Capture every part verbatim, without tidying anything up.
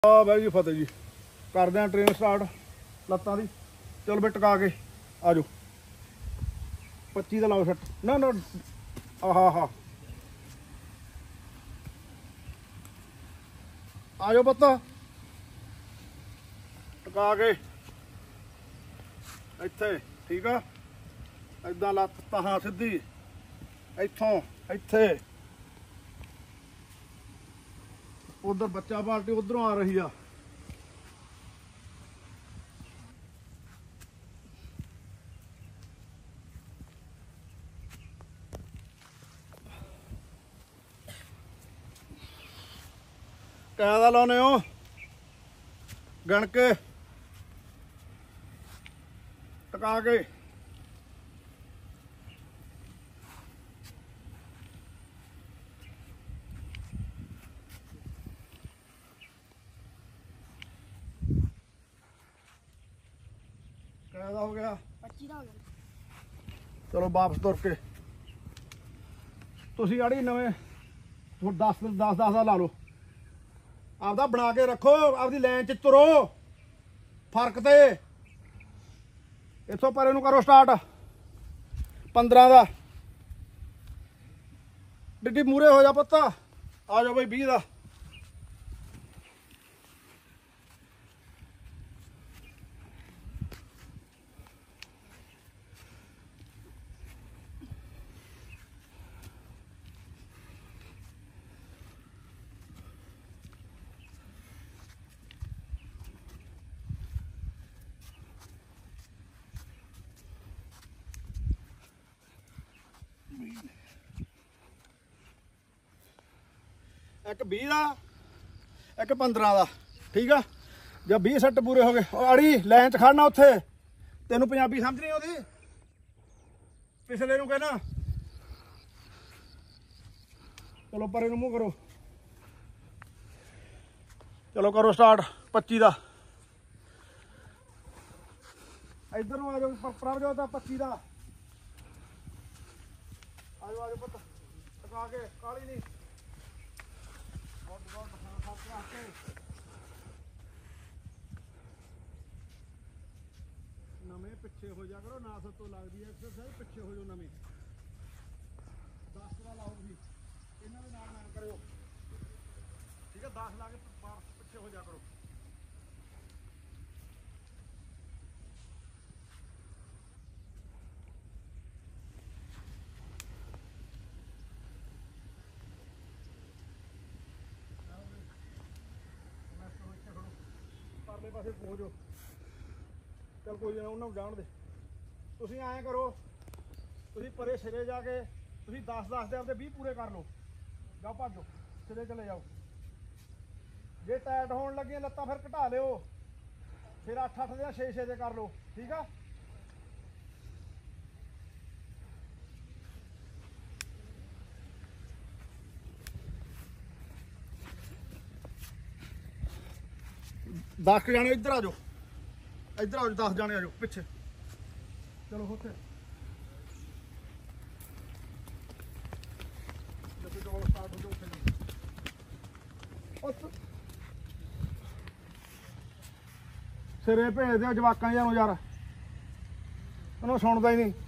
ਆ ਬਾਈ ਜੀ ਫਤਿਹ ਜੀ, ਕਰਦੇ ਆ ट्रेन स्टार्ट ਲੱਤਾਂ ਦੀ। चल बे टका के आ जाओ। पच्ची का लाओ सट ना ना आहा हा आ जाओ पत्ता टका के इत्थे ठीक है। इदा लत्त तहां सीधी इत्थों इत्थे उधर बच्चा पार्टी उधरों आ रही है। कैदा लाने हो गण के टका के कैदा हो गया पच्ची का हो गया। चलो वापस तुर के तुसी आड़ी नवे दस दस दस का ला लो। आपदा बना के रखो, आपदी लाइन च तुरो फर्क ते इथों परे नूं करो स्टार्ट। पंद्रह का डिड्डी मूरे हो जा पत्ता आ जाओ भाई बीस का। एक बीस का एक पंद्रह का ठीक है। जब बीस सैट पूरे हो गए आड़ी लाइन च खड़ना उत्थे तेनों पंजाबी समझ नहीं आती पिछले नूं कहना। चलो परे नूं मूंह करो। चलो करो स्टार्ट पच्ची का। इधर आ जाओ पर जाओ तो पच्ची का आ जाओ आ जाओ पुत्त टका के काली नहीं नवे पिछे हो जा करो ना सब तो लगती है एक्सरसाइज पिछे हो जाओ नवे दस का लाओ भी इन्होंने नाम ना करो ठीक है। दस ला के पिछे हो जा करो। परले पासे पहुँच जाओ। चल कोई ना उन्होंने जान दे। तुसीं ऐ करो तुसीं परे सिरे जाके तुसीं दस दस दे आपदे बीस पूरे कर लो। जाओ भाजो सिरे चले जाओ। जे टाइट होने लगे लत्तां फिर घटा लिओ फिर अठ अठ दे छे छे दे कर लो ठीक है। दस जाने इधर आ जाओ इधर आ जाओ दस जाने आ जाओ पिछे। चलो होते सिरे भेज दो जवाकां जानों यार उन्होंने सुनता ही नहीं।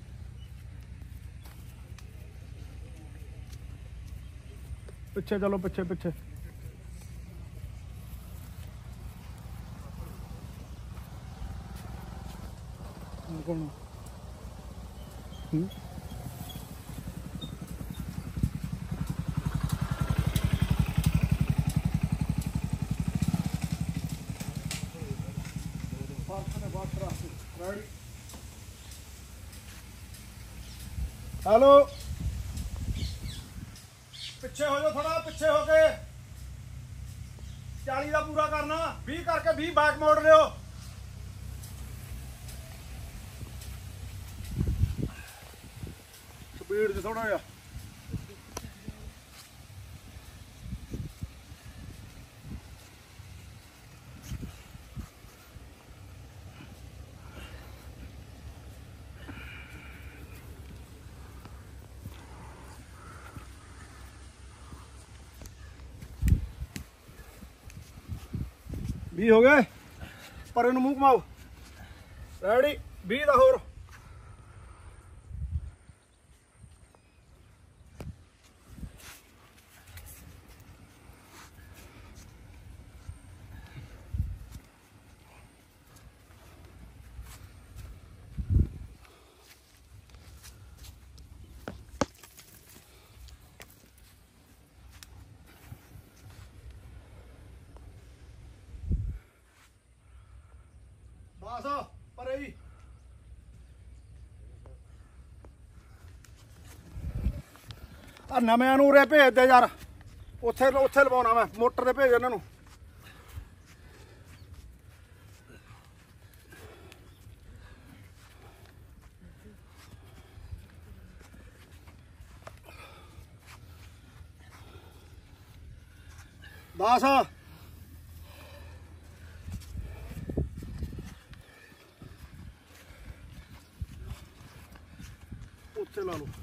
पिछे चलो पिछे पिछे कौन हम्म हेलो पिछे हो जाओ थोड़ा पिछे हो के चालीस का पूरा करना बीस करके बीस बैक मोड़ लियो। स्पीड से थोड़ा जा ਵੀਹ ਹੋ ਗਏ ਪਰ ਇਹਨੂੰ ਮੂੰਹ ਘੁਮਾਓ ਰੈਡੀ ਵੀਹ ਦਾ ਹੋਰ ਦਸ ਪਰੇ ਜੀ ਆ ਨਵਿਆਂ ਨੂੰ ਉਰੇ ਭੇਜ ਦੇ ਯਾਰ ਉੱਥੇ ਉੱਥੇ ਲਵਾਉਣਾ ਮੈਂ ਮੋਟਰ ਤੇ ਭੇਜ ਇਹਨਾਂ ਨੂੰ ਦਸ ਉੱਥੇ ਲਾ ਲਓ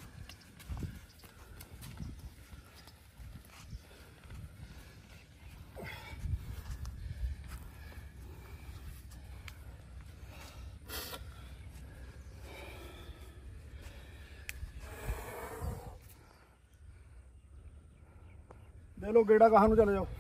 ਦੇ ਲੋ ਗੇੜਾ ਕਹਾਂ ਨੂੰ ਚਲੇ ਜਾਓ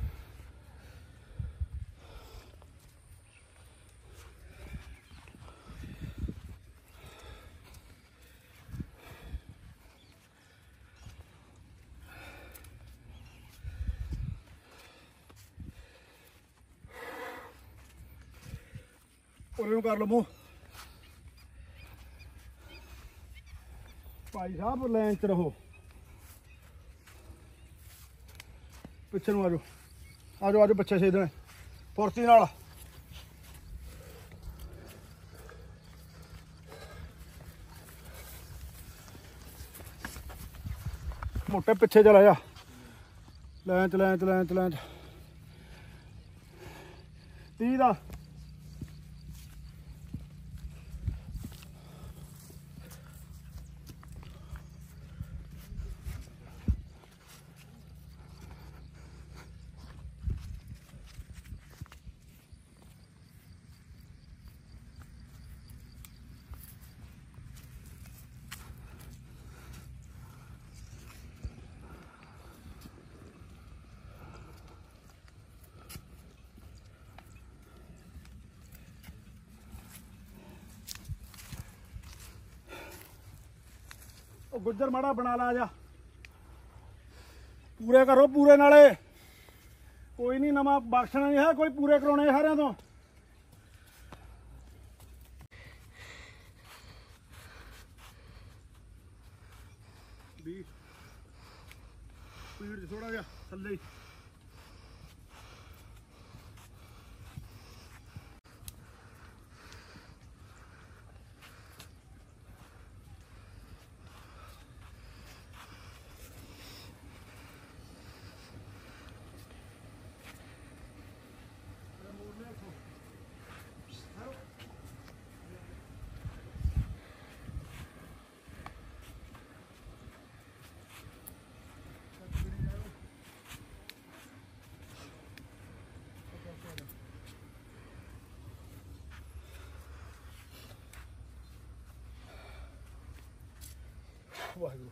ਉਰੇ ਨੂੰ ਕਰ ਲਓ ਮੂੰਹ ਭਾਈ ਸਾਹਿਬ ਲਾਈਨ 'ਚ ਰਹੋ ਪਿੱਛੇ ਨੂੰ ਆ ਜਾਓ ਆ ਜਾਓ ਆ ਜਾਓ ਬੱਚੇ ਛੇਦਣੇ ਫੁਰਤੀ ਨਾਲ ਮੋਟੇ ਪਿੱਛੇ ਚਲਾ ਜਾ ਲਾਈਨ 'ਚ ਲਾਈਨ 'ਚ ਲਾਈਨ 'ਚ ਲਾਈਨ 'ਚ ਤੀਹ ਦਾ गुज्जर माड़ा बना ला जा पूरे करो पूरे नाले कोई नहीं नवा बख्शना नहीं है कोई पूरे कराने सारे तो स्पीड थोड़ा जा थले वाहिगुरू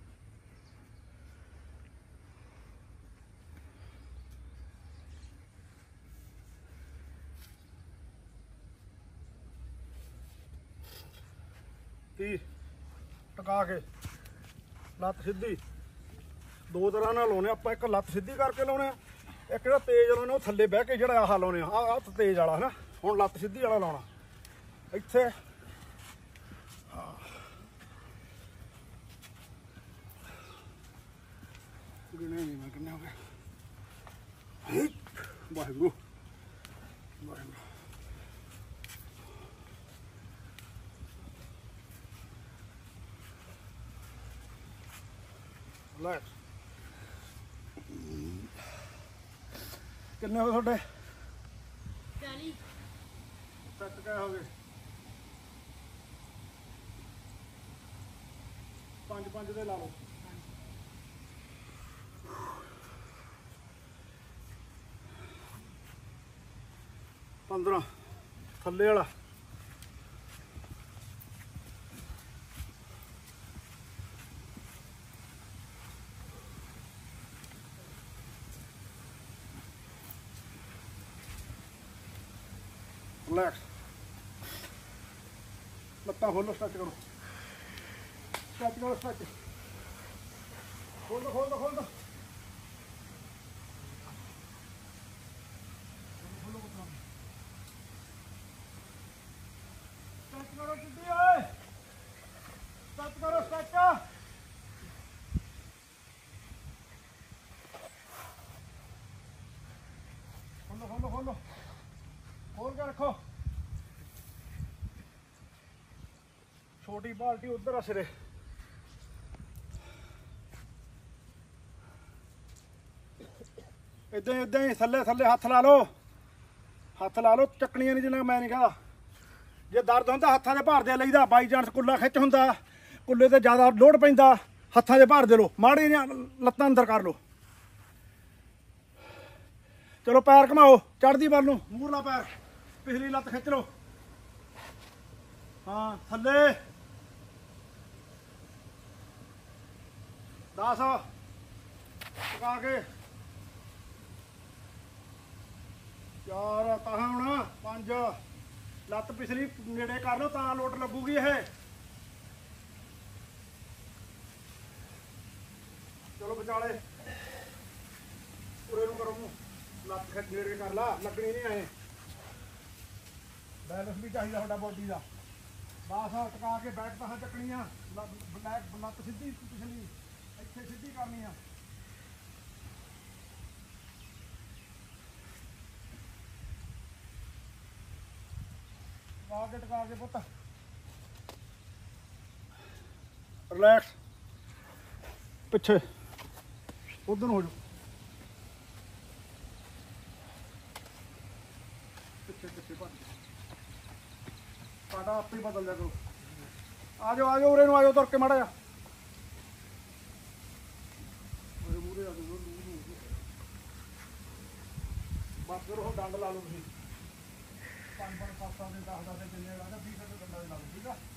तीह टका के लत्त सीधी दो तरह नाल लाने आपां एक लत्त सीधी करके लाने एक जिहड़ा तेज लाने वो थल्ले बह के जिहड़ा आह लाने आ तेज वाला है ना हुण लत्त सीधी वाला लाना इत्थे गिने नहीं मैं किन्ने हो गए वाहिगुरू वाहिगुरू रिलैक्स किन्ने हो गए चालीस सट क्या हो गए पांच पांच दे ला लो पंद्रह थल्ले वाला रिलैक्स लत्ता खोलो स्ट्रेच करो स्ट्रेच करो स्ट्रेच खोल दो खोल दो खोल दो स्ट्रेच करो चिट्टी ओए स्ट्रेच करो स्ट्रेच खोलो खोलो खोलो खोल के रखो छोटी बाल्टी उधर सिरे इदा इदा ही थले थले हथ ला लो हथ ला लो चकनिया नहीं जिन्ना मैं नहीं कहता जे दर्द होंदा हत्थां दे भार दे लईदा बाई चांस कुल्ला खिच हुंदा कुल्ले ते ज़्यादा लोड पैंदा हत्थां दे भार दे लो माड़ी लत्तां अंदर कर लो चलो पैर घुमाओ चढ़दी बल नूं मूरला पैर पिछली लत्त खिच लो हाँ थले दस पका के चार कहा होना पांच लत्त पिछली नेड़े कर लो तां लोट लगूगी ये चलो बचाले पूरे नूं करो लत्त खिच नेड़े कर ला लगनी नहीं आए बैलेंस भी चाहिए साडा बॉडी का बस टका के बैक पासा चकनी ब्लैक लत्त सीधी पिछली इत्थे सीधी करनी आ टका के टका के पुत रिलैक्स पिछे उधर हो जाओ पिछे पिछे पाटा आप ही बदल दिया करो आ जाओ आ जाओ उरे आ जाओ तुर के माड़ा जा बस करो डंड ला लो तुम पाँच पाँच सात सात दिन दस दस दिन जिन्ने लाना बीस रुपये डंडा ला लो ठीक है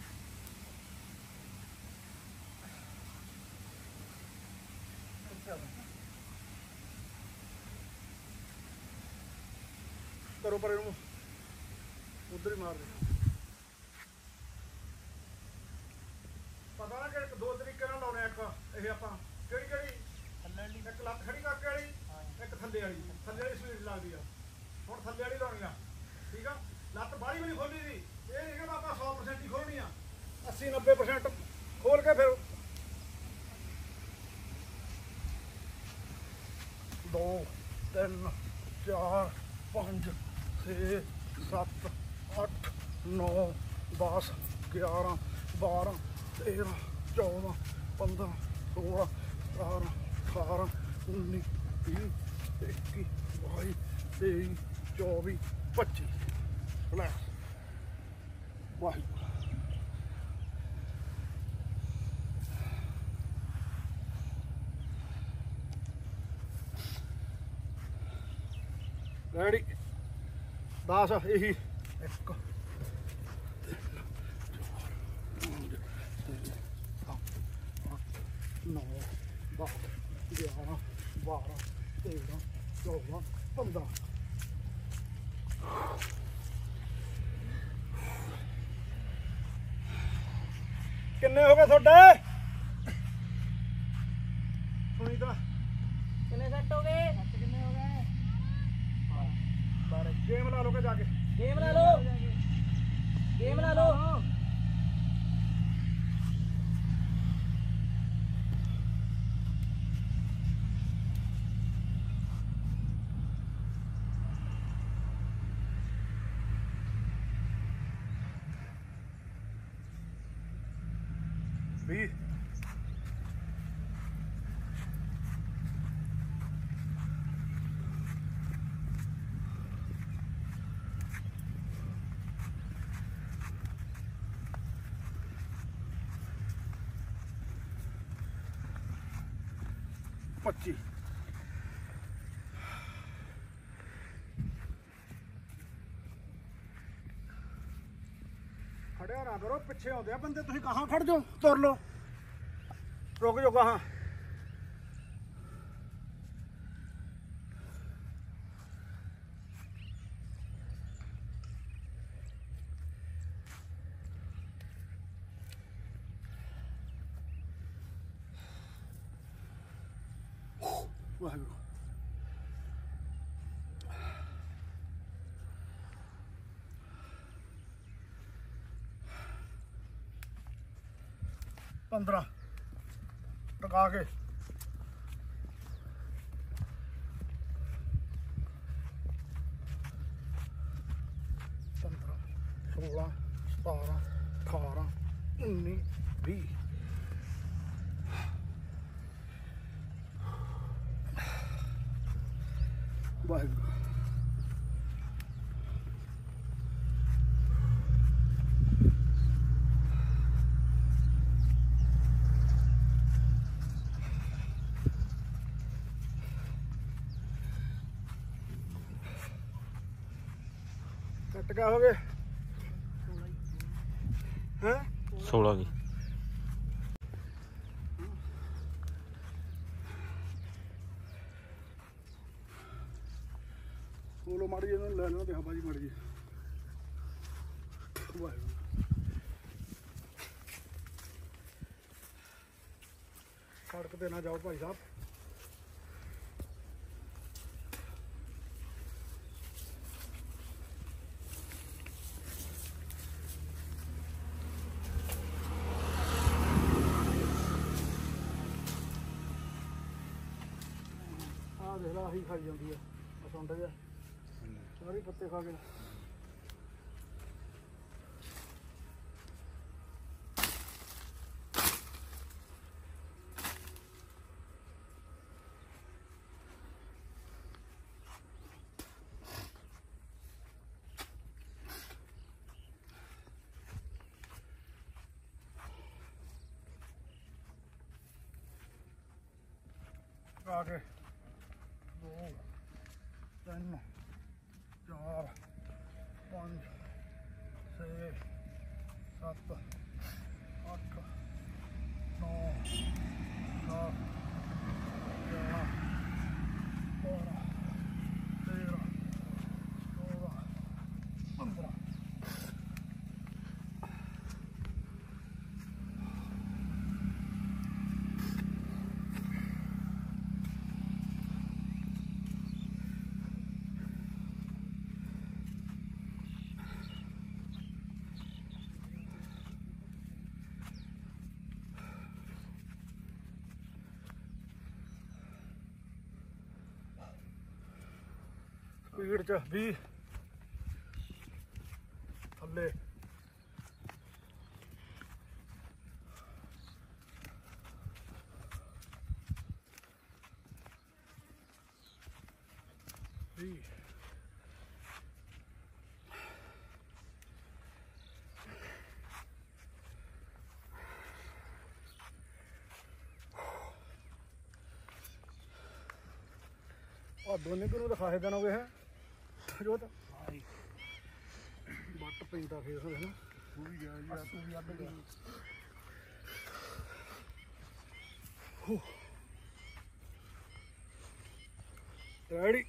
करो पर उधर ही मार दे पता ना कि दो तरीके लाने एक ये आप कि एक लत्त खड़ी करके वाली एक थले वाली थले वाली स्पीड लगती है हम थले वाली लानी आ ठीक है लत्त बाहली भी नहीं खोली थी ये नहीं कि आप सौ परसेंट ही खोलनी आ अस्सी नब्बे परसेंट खोल के फिर दो तीन चार पाँच छे सत्त अठ नौ दस ग्यारह बारह तेरह चौदह पंद्रह सोलह सतारह अठारह उन्नीस बीस इक्की बाई तेईस चौबीस पच्चीस रिलैक्स वाहिगुरू रेडी दस यही एक नौ दस ग्यारह बारह तेरह चौदह पंद्रह किन्ने हो गए थोड़े सुनीता कितने सेट हो गए कितने हो गए बारह गेम ला लो के जाके गेम ला लो गेम ला लो बीस पच्चीस ਖੜਿਆ ਨਾ ਕਰੋ, ਪਿੱਛੇ ਆਉਂਦੇ ਆ ਬੰਦੇ, ਤੁਸੀਂ ਕਹਾਂ ਖੜ ਜਾਓ, ਤੁਰ ਲਓ, ਰੁਕ ਜਾਓ ਕਹਾਂ। ਵਾਹਿਗੁਰੂ। पंद्रह टका के पंद्रह सोलह सतारह अठारह उन्नीस भी वाहिगुरू। कट क्या हो गए हैं? सोलह की बोलो माड़ी जी ले लो देखा भाजी माड़ी जी। वाहिगुरू। सड़क पे ना जाओ भाई साहब। देख ला ही खाई जाती है सुंड जा सारे पत्ते खा के। आगे दो तीन चार पाँच छे सत्त अठ नौ दस ग्यारह बारह तेरह चौदह पंद्रह। स्पीड च भी थले भी और दोनों को दिखाए देना हुए हैं जो तो बट पैंता फेस है ना वो भी गया जी तू भी अध गया। रेडी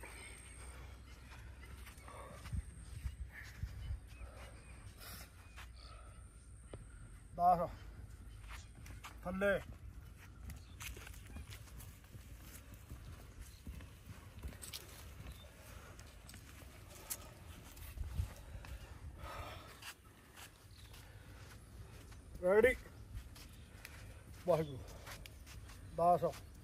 दस थले रेडी वाहिगुरू दस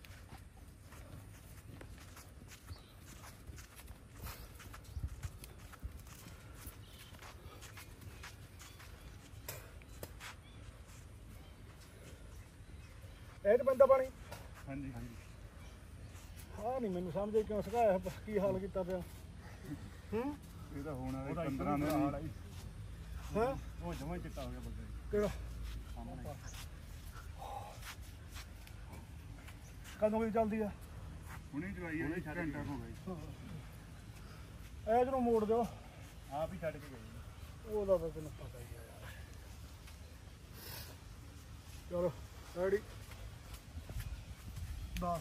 ਇਹ ਬੰਦਾ ਪਾਣੀ। ਹਾਂਜੀ ਹਾਂਜੀ ਹਾਂ ਨਹੀਂ ਮੈਨੂੰ ਸਮਝ ਕਿਉਂ ਸਿਖਾਇਆ ਕੀ ਹਾਲ ਕੀਤਾ ਪਿਆ। ਹੂੰ ਇਹ ਤਾਂ ਹੋਣ ਵਾਲੇ ਪੰਦਰਾਂ ਦਿਨ ਹਾਲ ਆਈ ਹਾਂ ਉਹ ਜਮਾਂ ਚਿੱਟਾ ਹੋ ਗਿਆ ਬੰਦਾ ਕਿਹੜਾ ਸਾਹਮਣੇ ਕਦੋਂ ਦੀ ਚੱਲਦੀ ਆ? ਹੁਣੇ ਜਵਾਈ ਹੈ ਘੰਟਾ ਹੋ ਗਿਆ ਇਹ ਜਦੋਂ ਮੋੜ ਦਿਓ ਆਪ ਹੀ ਛੱਡ ਕੇ ਗਏ ਉਹਦਾ ਤਾਂ ਤੈਨੂੰ ਪਤਾ ਹੀ ਆ ਯਾਰ। ਚਲੋ ਰੈਡੀ ਦਸ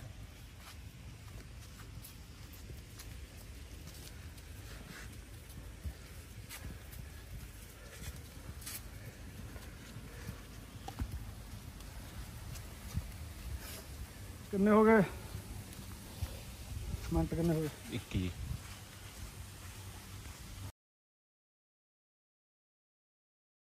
ਕਿੰਨੇ ਹੋ ਗਏ ਮਿੰਟ ਕਿੰਨੇ ਹੋ ਗਏ ਇੱਕੀ